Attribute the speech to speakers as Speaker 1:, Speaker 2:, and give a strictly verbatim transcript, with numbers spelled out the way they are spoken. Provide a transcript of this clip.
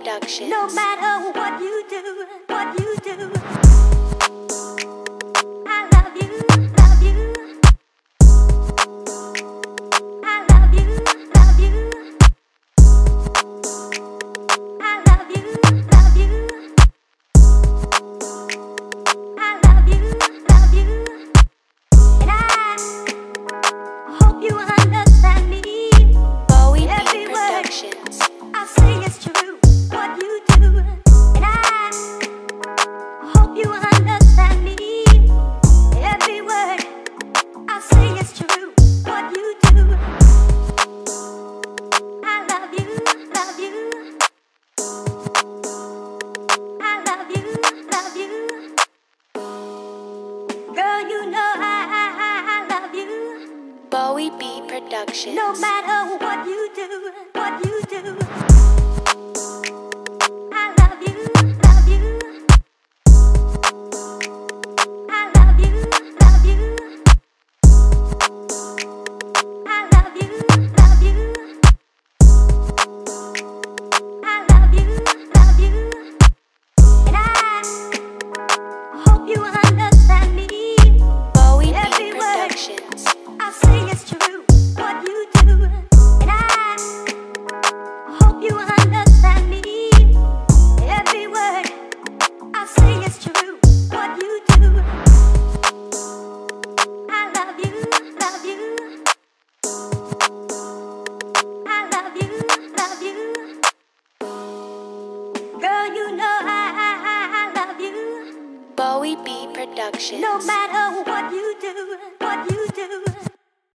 Speaker 1: Productions.
Speaker 2: No matter what you do, what you do, I love you, love you. I love you, love you. I love you, love you. I love you, love you. And I hope you understand me.
Speaker 1: Bowie
Speaker 2: Every
Speaker 1: Beat
Speaker 2: word
Speaker 1: Productions.
Speaker 2: I say is true, what you do. And I hope you understand me. Every word I say is true, what you do. I love you, love you. I love you, love you. Girl, you know I, I, I love you.
Speaker 1: Bowie Beat Productions.
Speaker 2: No matter what you do, what you do. I love you, love you. I love you, love you. I love you, love you. I love you, love you. And I hope you understand me.
Speaker 1: Bowie
Speaker 2: Every
Speaker 1: Beat
Speaker 2: word
Speaker 1: Productions.
Speaker 2: I say is true, what you do. And I hope you understand me. Every word I say is true, what you do. I love you, love you. I love you, love you. Girl, you know I, I, I, I love you.
Speaker 1: Bowie Beat Productions.
Speaker 2: No matter what you